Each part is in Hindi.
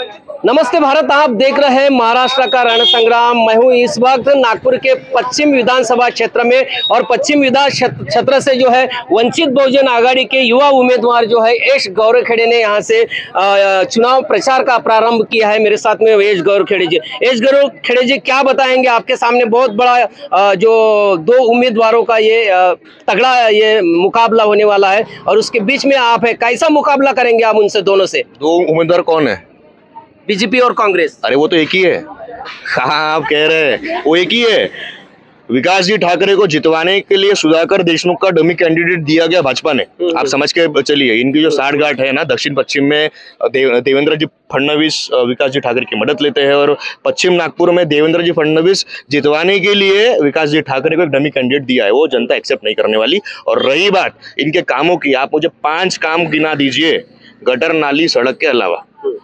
नमस्ते भारत, आप देख रहे हैं महाराष्ट्र का रण संग्राम। मैं हूं इस वक्त नागपुर के पश्चिम विधानसभा क्षेत्र में और पश्चिम विधान क्षेत्र से जो है वंचित बहुजन आघाड़ी के युवा उम्मीदवार जो है यश गौरखेड़े ने यहां से चुनाव प्रचार का प्रारंभ किया है। मेरे साथ में यश गौरखेड़े जी। यश गौरखेड़े जी, क्या बताएंगे? आपके सामने बहुत बड़ा जो दो उम्मीदवारों का ये तगड़ा ये मुकाबला होने वाला है और उसके बीच में आप है, कैसा मुकाबला करेंगे आप उनसे? दोनों से दो उम्मीदवार कौन है? बीजेपी और कांग्रेस। अरे वो तो एक ही है। हाँ, आप कह रहे हैं वो एक ही है। विकास जी ठाकरे को जितवाने के लिए सुधाकर देशमुख का डमी कैंडिडेट दिया गया भाजपा ने। आप समझ के चलिए, इनकी जो साठगांठ है ना, दक्षिण पश्चिम में देवेंद्र जी फडणवीस विकास जी ठाकरे की मदद लेते हैं और पश्चिम नागपुर में देवेंद्र जी फडणवीस जितवाने के लिए विकास जी ठाकरे को एक डमी कैंडिडेट दिया है। वो जनता एक्सेप्ट नहीं करने वाली। और रही बात इनके कामों की, आप मुझे 5 काम गिना दीजिए गटर नाली सड़क के अलावा।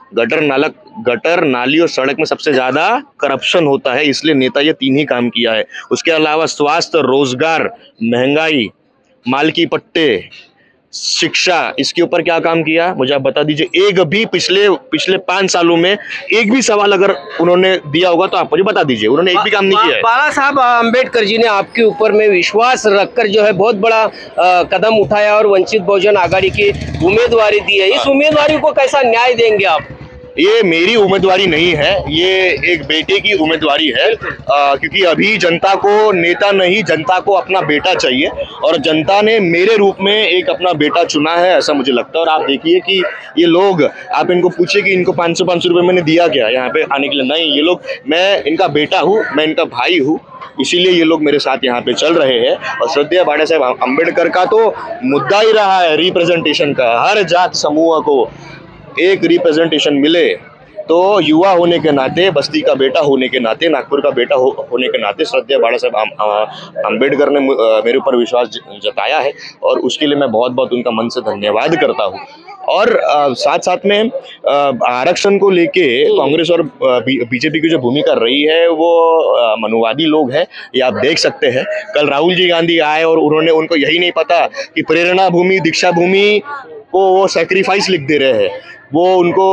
गटर नाली और सड़क में सबसे ज्यादा करप्शन होता है, इसलिए नेता ये 3 ही काम किया है। उसके अलावा स्वास्थ्य, रोजगार, महंगाई, माल की पट्टे, शिक्षा, इसके ऊपर क्या काम किया मुझे आप बता दीजिए। एक भी पिछले 5 सालों में एक भी सवाल अगर उन्होंने दिया होगा तो आप मुझे बता दीजिए। उन्होंने एक भी काम नहीं किया है। बाला साहब अम्बेडकर जी ने आपके ऊपर में विश्वास रखकर जो है बहुत बड़ा कदम उठाया और वंचित बहुजन आघाड़ी की उम्मीदवारी दी है। इस उम्मीदवारी को कैसा न्याय देंगे आप? ये मेरी उम्मीदवारी नहीं है, ये एक बेटे की उम्मीदवारी है। क्योंकि अभी जनता को नेता नहीं, जनता को अपना बेटा चाहिए और जनता ने मेरे रूप में एक अपना बेटा चुना है, ऐसा मुझे लगता है। और आप देखिए कि ये लोग, आप इनको पूछिए कि इनको 500 रुपए मैंने दिया क्या यहाँ पे आने के लिए। नहीं, ये लोग, मैं इनका बेटा हूँ, मैं इनका भाई हूँ, इसीलिए ये लोग मेरे साथ यहाँ पे चल रहे हैं। और श्रद्धेय बाला साहेब अम्बेडकर का तो मुद्दा ही रहा है रिप्रेजेंटेशन का। हर जात समूह को एक रिप्रेजेंटेशन मिले तो युवा होने के नाते, बस्ती का बेटा होने के नाते, नागपुर का बेटा होने के नाते श्रद्धेय बाला साहेब अम्बेडकर ने मेरे ऊपर विश्वास जताया है और उसके लिए मैं बहुत बहुत उनका मन से धन्यवाद करता हूँ। और साथ साथ में आरक्षण को लेके कांग्रेस और बीजेपी की जो भूमिका रही है वो मनुवादी लोग हैं, ये आप देख सकते हैं। कल राहुल जी गांधी आए और उनको यही नहीं पता कि प्रेरणा भूमि, दीक्षा भूमि को वो सैक्रिफाइस लिख दे रहे हैं। वो उनको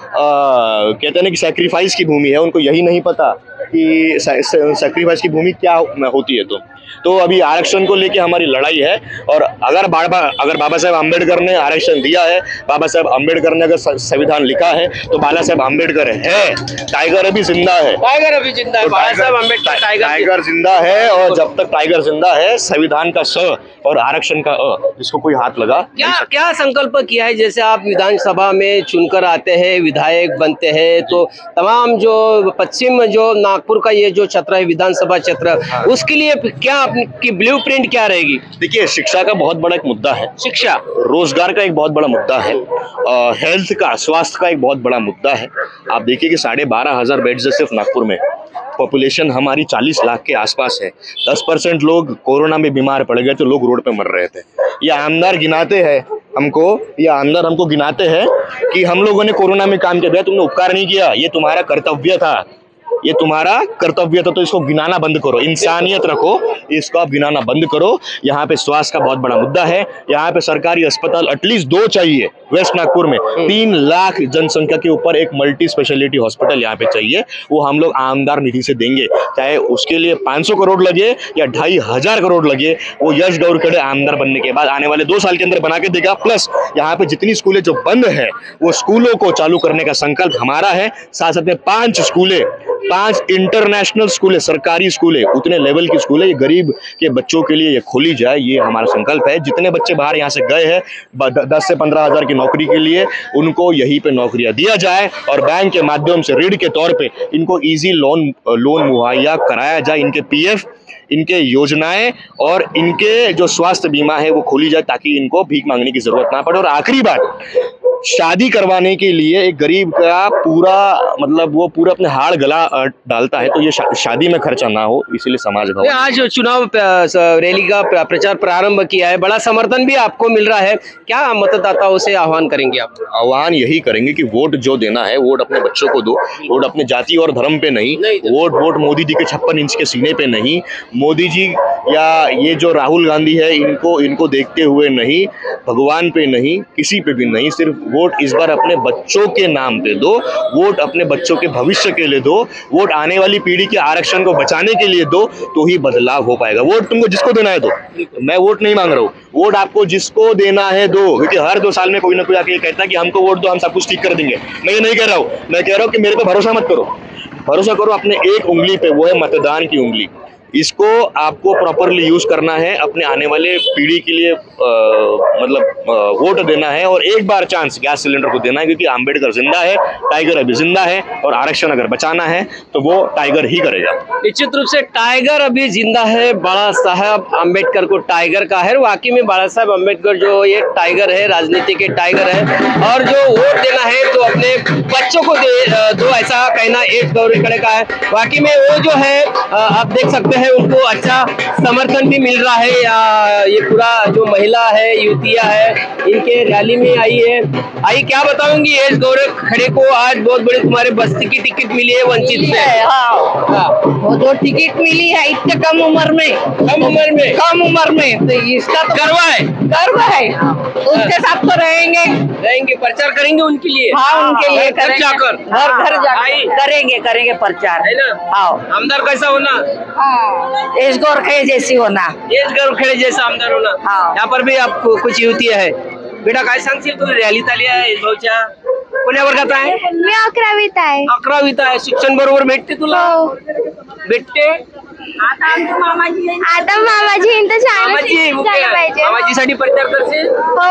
कहते हैं ना कि सैक्रिफाइस की भूमि है, उनको यही नहीं पता कि सैक्रिफाइस की भूमि क्या होती है। तो अभी आरक्षण को लेके हमारी लड़ाई है। और अगर बाबा साहेब अम्बेडकर ने आरक्षण दिया है, बाबा साहेब अम्बेडकर ने अगर संविधान लिखा है तो बाला साहेब अम्बेडकर है। टाइगर अभी जिंदा है, टाइगर अभी जिंदा है, बाला साहेब अम्बेडकर टाइगर जिंदा है। और जब तक टाइगर जिंदा है, संविधान का स और आरक्षण का अ, इसको कोई हाथ लगा क्या संकल्प किया है? जैसे आप विधानसभा में चुनकर आते हैं, विधायक बनते हैं, तो तमाम जो पश्चिम जो नागपुर का ये जो क्षेत्र है, विधानसभा क्षेत्र, उसके लिए क्या आपकी ब्लूप्रिंट क्या रहेगी? देखिए, शिक्षा का बहुत बड़ा एक मुद्दा है, शिक्षा, रोजगार का एक बहुत बड़ा मुद्दा है, हेल्थ का, स्वास्थ्य का एक बहुत बड़ा मुद्दा है। आप देखिए कि 12,500 बेड्स है सिर्फ नागपुर में। पॉपुलेशन हमारी 40 लाख के आसपास है। 10% लोग कोरोना में बीमार पड़ गए तो लोग रोड पे मर रहे थे। ये आमदार गिनाते हैं हमको गिनाते हैं कि हम लोगों ने कोरोना में काम किया। तुमने उपकार नहीं किया, ये तुम्हारा कर्तव्य था, तो इसको गिनाना बंद करो। इंसानियत रखो, इसको आप गिनाना बंद करो। यहाँ पे स्वास्थ्य का बहुत बड़ा मुद्दा है। यहाँ पे सरकारी अस्पताल एटलीस्ट 2 चाहिए। वेस्ट नागपुर में 3 लाख जनसंख्या के ऊपर एक मल्टी स्पेशलिटी हॉस्पिटल यहाँ पे चाहिए। वो हम लोग आमदार निधि से देंगे, चाहे उसके लिए 500 करोड़ लगे या 2,500 करोड़ लगे। वो यश गौरखेड़े आमदार बनने के बाद आने वाले 2 साल के अंदर बना के देगा। प्लस यहाँ पे जितनी स्कूलें जो बंद है वो स्कूलों को चालू करने का संकल्प हमारा है। साथ साथ में 5 इंटरनेशनल स्कूल है, सरकारी स्कूल है, उतने लेवल की स्कूल है, ये गरीब के बच्चों के लिए ये खोली जाए, ये हमारा संकल्प है। जितने बच्चे बाहर यहाँ से गए हैं 10 से 15 हज़ार की नौकरी के लिए, उनको यहीं पे नौकरियां दिया जाए और बैंक के माध्यम से ऋण के तौर पे इनको इजी लोन मुहैया कराया जाए। इनके पीएफ, इनके योजनाएं और इनके जो स्वास्थ्य बीमा है वो खोली जाए ताकि इनको भीख मांगने की जरूरत ना पड़े। और आखिरी बात, शादी करवाने के लिए एक गरीब का वो पूरा अपने हाड़ गला डालता है, तो ये शादी में खर्चा ना हो, इसीलिए समाज भवन। आज चुनाव रैली का प्रचार प्रारंभ किया है, बड़ा समर्थन भी आपको मिल रहा है, क्या मतदाताओं से आह्वान करेंगे आप? आह्वान यही करेंगे कि वोट जो देना है, वोट अपने बच्चों को दो, वोट अपने जाति और धर्म पे नहीं, वोट मोदी जी के 56 इंच के सीने पे नहीं, मोदी जी या ये जो राहुल गांधी है इनको देखते हुए नहीं, भगवान पे नहीं, किसी पे भी नहीं, सिर्फ वोट इस बार अपने बच्चों के नाम पे दो, वोट अपने बच्चों के भविष्य के लिए दो, वोट आने वाली पीढ़ी के आरक्षण को बचाने के लिए दो, तो ही बदलाव हो पाएगा। वोट तुमको जिसको देना है दो, मैं वोट नहीं मांग रहा हूँ, वोट आपको जिसको देना है दो, क्योंकि हर 2 साल में कोई ना कोई आके कहता है कि हमको वोट दो, हम सब कुछ ठीक कर देंगे। मैं ये नहीं कह रहा हूँ, मैं कह रहा हूँ कि मेरे पे भरोसा मत करो, भरोसा करो अपने एक उंगली पे, वो है मतदान की उंगली। इसको आपको प्रॉपरली यूज करना है, अपने आने वाले पीढ़ी के लिए वोट देना है, और एक बार चांस गैस सिलेंडर को देना है, क्योंकि अंबेडकर जिंदा है, टाइगर अभी जिंदा है, और आरक्षण अगर बचाना है तो वो टाइगर ही करेगा। निश्चित रूप से टाइगर अभी जिंदा है, बाबा साहब अम्बेडकर को टाइगर का है। वाकई में बाबा साहब अम्बेडकर जो ये टाइगर है, राजनीति के टाइगर है, और जो वोट देना है तो अपने बच्चों को दो, ऐसा कहना एज गौर खड़े का है। वाकई में वो जो है आप देख सकते हैं उनको अच्छा समर्थन भी मिल रहा है। ये पूरा जो महिला है, युवतियां है, इनके रैली में आई है। आई क्या बताऊंगी, एज गौरव खड़े को आज बहुत बड़ी तुम्हारे बस्ती की टिकट मिली है वंचित से। वो जो टिकट मिली है इतने कम उम्र में तो इसका तो गर्व है उसके साथ तो रहेंगे, प्रचार करेंगे उनके लिए। हाँ, उनके लिए घर जाकर करेंगे प्रचार है ना। हाँ, आमदार कैसा होना, एज गौर खड़े जैसी होना, एज गौरव खड़े जैसा आमदार होना। हाँ। यहाँ पर भी आपको कुछ युवती आहे बेटा, काय सांगशील तू, रॅली चालली आहे भाऊच्या, कोण्या वर्गात आहे? मी 11वीत आहे. 11वीत आहे, शिक्षण बरोबर भेटते तुला? भेटते आता मामाजी इंत मामाजी पाहिजे. मामाजीसाठी प्रचार करशील?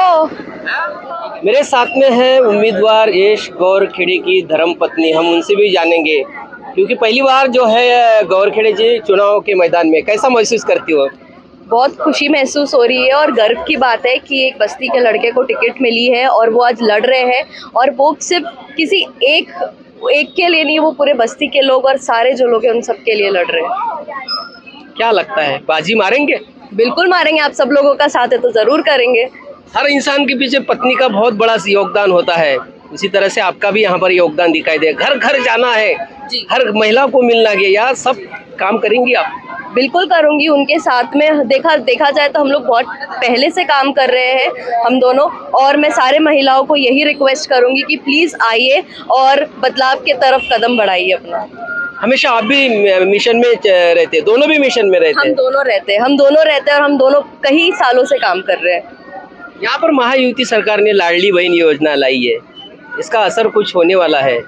हो. मेरे साथ में है उम्मीदवार यश गौरखेड़े की धर्मपत्नी, हम उनसे भी जानेंगे, क्योंकि पहली बार जो है गौरखेड़े जी चुनाव के मैदान में, कैसा महसूस करती हो? बहुत खुशी महसूस हो रही है और गर्व की बात है कि एक बस्ती के लड़के को टिकट मिली है और वो आज लड़ रहे हैं, और वो सिर्फ किसी एक के लिए नहीं, वो पूरे बस्ती के लोग और सारे जो लोग हैं उन सब के लिए लड़ रहे हैं। क्या लगता है, बाजी मारेंगे? बिल्कुल मारेंगे, आप सब लोगों का साथ है तो जरूर करेंगे। हर इंसान के पीछे पत्नी का बहुत बड़ा योगदान होता है, उसी तरह से आपका भी यहाँ पर योगदान दिखाई दे। घर घर जाना है, हर महिला को मिलना है, या सब काम करेंगी आप? बिल्कुल करूंगी, उनके साथ में देखा जाए तो हम लोग बहुत पहले से काम कर रहे हैं हम दोनों, और मैं सारे महिलाओं को यही रिक्वेस्ट करूंगी कि प्लीज़ आइए और बदलाव के तरफ कदम बढ़ाइए अपना। हमेशा आप भी मिशन में रहते, दोनों भी मिशन में रहते? हम दोनों रहते हैं और हम दोनों कई सालों से काम कर रहे हैं। यहाँ पर महायुति सरकार ने लाडली बहन योजना लाई है, इसका असर कुछ होने वाला है?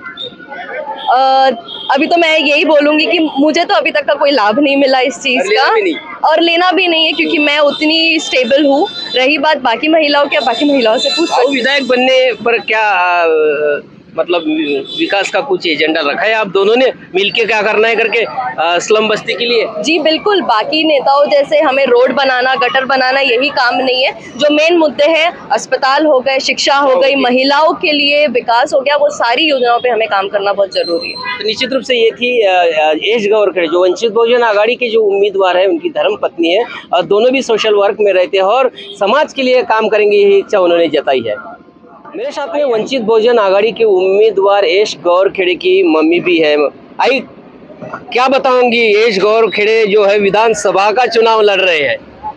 अभी तो मैं यही बोलूंगी कि मुझे तो अभी तक का कोई लाभ नहीं मिला इस चीज का, और लेना भी नहीं है, क्योंकि मैं उतनी स्टेबल हूँ। रही बात बाकी महिलाओं की, बाकी महिलाओं से पूछो। विधायक बनने पर क्या मतलब विकास का कुछ एजेंडा रखा है आप दोनों ने मिलके, क्या करना है करके स्लम बस्ती के लिए? जी बिल्कुल, बाकी नेताओं जैसे हमें रोड बनाना, गटर बनाना यही काम नहीं है। जो मेन मुद्दे हैं, अस्पताल हो गए, शिक्षा हो गई, महिलाओं के लिए विकास हो गया, वो सारी योजनाओं पे हमें काम करना बहुत जरूरी है। तो निश्चित रूप से ये थी यश गौरखेड़े, जो वंचित बहुजन आघाड़ी के जो उम्मीदवार है, उनकी धर्म पत्नी है, और दोनों भी सोशल वर्क में रहते हैं और समाज के लिए काम करेंगे, यही इच्छा उन्होंने जताई है। मेरे साथ में वंचित बहुजन आघाड़ी के उम्मीदवार यश गौरखेड़े की मम्मी भी है। आई क्या बताऊंगी, यश गौरखेड़े जो है विधानसभा का चुनाव लड़ रहे हैं।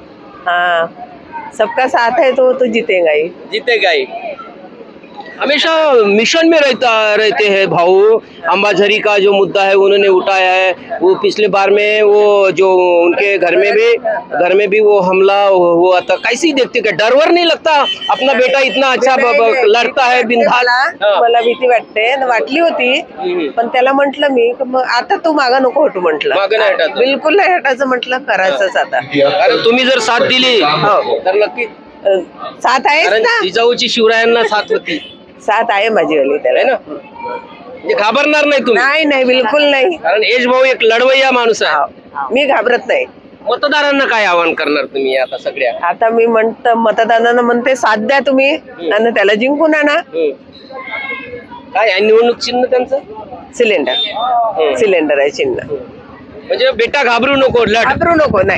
हाँ, सबका साथ है तो जीतेगा ही। जीतेगा ही। हमेशा मिशन में रहते हैं भाऊ। अंबाझरी का जो मुद्दा है उन्होंने उठाया है, वो पिछले बार में वो जो उनके घर में भी वो हमला हुआ था, कैसी देखते, क्या डर वर नहीं लगता? अपना बेटा इतना अच्छा लढता है बिनधास्त। मला भीती वाटली होती, पण त्याला म्हटलं मी आता तू मागं नको हटू म्हटलं, मागं नाही हटायचं. बिलकुल नाही हटायचं म्हटलं, करायचंच आता. कारण तुम्ही जर साथ दिली तर नक्की साथ आहेच ना, जिजाऊची शिवरायांना साथ होती, साथ आहे माझी वाली त्याला है ना. घाबरणार नाही तुम्ही? नाही बिलकुल नाही, कारण यश भाऊ एक लढवय्या माणूस आहे. मी घाबरत नाही. मतदारांना काय आवाहन करणार तुम्ही आता सगळ्या? आता मी मतदारांना म्हणते, साथ द्या तुम्ही आणि त्याला जिंकून आणा. काय आहे निवडणूक चिन्ह त्यांचं? सिलेंडर आहे चिन्ह. म्हणजे बेटा घाबरू नको, घाबरू नको. नाही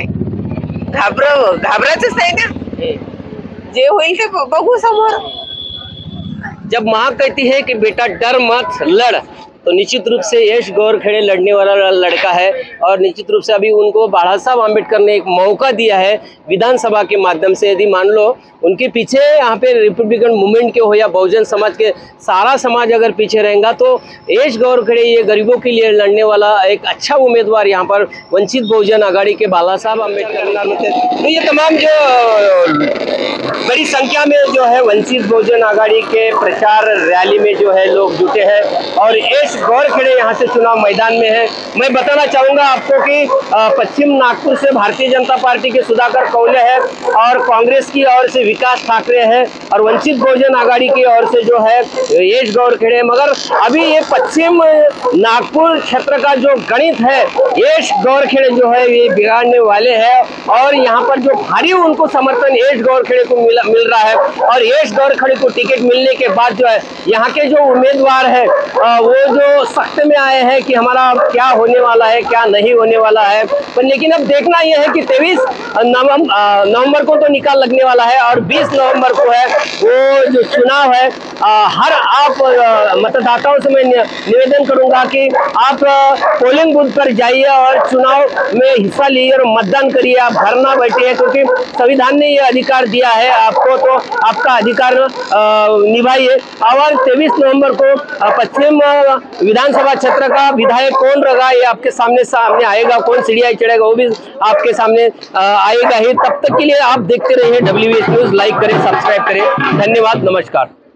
घाबरायचंच नाही ना, जे होईल ते बघू समोर. जब माँ कहती है कि बेटा डर मत लड़, तो निश्चित रूप से यश गौरखेड़े लड़ने वाला लड़का है और निश्चित रूप से अभी उनको बाला साहब आम्बेडकर ने एक मौका दिया है विधानसभा के माध्यम से। यदि मान लो उनके पीछे यहाँ पे रिपब्लिकन मूवमेंट के हो या बहुजन समाज के सारा समाज अगर पीछे रहेगा तो यश गौरखेड़े ये गरीबों के लिए लड़ने वाला एक अच्छा उम्मीदवार यहाँ पर वंचित बहुजन आघाड़ी के बाला साहब आम्बेडकर। तो ये तमाम जो बड़ी संख्या में जो है वंचित बहुजन आघाड़ी के प्रचार रैली में जो है लोग जुटे हैं और यश गौरखेड़े यहाँ से चुनाव मैदान में है। मैं बताना चाहूँगा आपको कि पश्चिम नागपुर से भारतीय जनता पार्टी के सुधाकर कौले है और कांग्रेस की ओर से विकास ठाकरे है और वंचित बहुजन आघाड़ी की ओर से जो है यश गौरखेड़े। मगर अभी ये पश्चिम नागपुर क्षेत्र का जो गणित है यश गौरखेड़े जो है ये बिगाड़ने वाले हैं और यहाँ पर जो भारी उनको समर्थन यश गौरखेड़े को मिल रहा है और यश गौरखेड़े को टिकट मिलने के बाद जो है यहाँ के जो उम्मीदवार है वो जो सख्त में आए हैं कि हमारा क्या होने वाला है क्या नहीं होने वाला है। पर लेकिन अब देखना यह है कि 23 नवंबर को तो निकाल लगने वाला है और 20 नवंबर को है वो जो चुनाव है। हर आप मतदाताओं से मैं निवेदन करूंगा कि आप पोलिंग बूथ पर जाइए और चुनाव में हिस्सा लीजिए और मतदान करिए। आप घर ना बैठिए क्योंकि संविधान ने ये अधिकार दिया है आपको, तो आपका अधिकार निभाइए। और 23 नवंबर को पश्चिम विधानसभा क्षेत्र का विधायक कौन रहेगा ये आपके सामने आएगा, कौन सीढ़ियाँ चढ़ेगा वो भी आपके सामने आएगा ही। तब तक के लिए आप देखते रहिए WBS न्यूज़, लाइक करें, सब्सक्राइब करें। धन्यवाद, नमस्कार।